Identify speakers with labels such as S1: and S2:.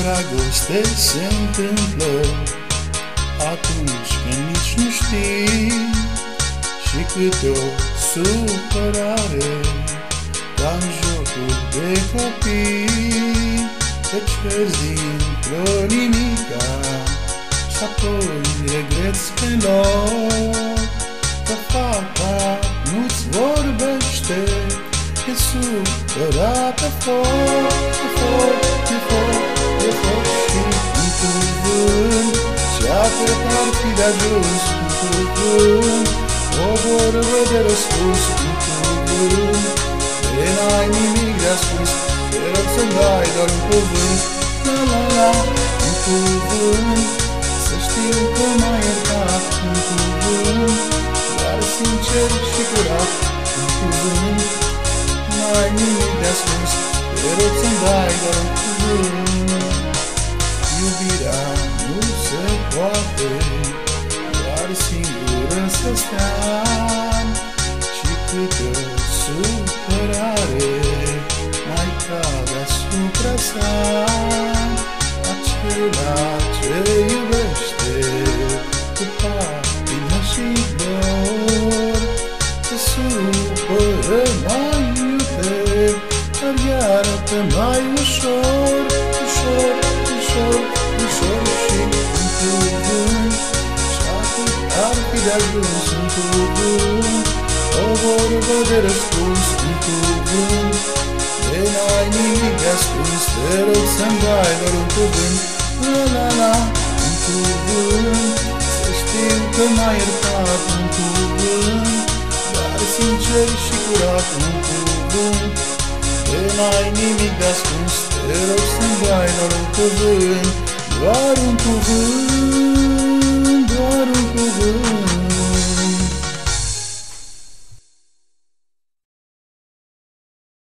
S1: dragoste se întâmplă atunci când nici nu știi, și câte o supărare ca-n jocul de copii. Te ceri dintr-o nimica și apoi regreți pe loc că fata nu-ți vorbește, e supărată foc, e foc, e foc, e foc. Și un cuvânt și atât ar fi de ajuns, un cuvânt, o vorbă de răspuns, un cuvânt, de n-ai nimic de ascuns, te rog să-mi dai doar un cuvânt, la la la, un cuvânt, să știu că m-ai iertat, un cuvânt, dar sincer și curat, un cuvânt, n-ai nimic de ascuns, te rog să-mi dai doar un cuvânt. Iubirea nu se poate doar singură să stea, și câte o supărare mai cade asupra sa. Acela ce iubește cu patimă și dor se supără mai iute, dar iartă mai ușor, ușor, ușor, ușor. Și un cuvânt și atât ar fi de ajuns, un cuvânt, o vorbă de răspuns, un cuvânt, de n-ai nimic de ascuns, te rog să-mi dai doar un cuvânt, la la la, un cuvânt, să știu că m-ai iertat, un cuvânt, dar sincer și curat, un cuvânt, de n-ai nimic de ascuns, te rog să-mi dai doar un cuvânt, doar un cuvânt, doar un cuvânt.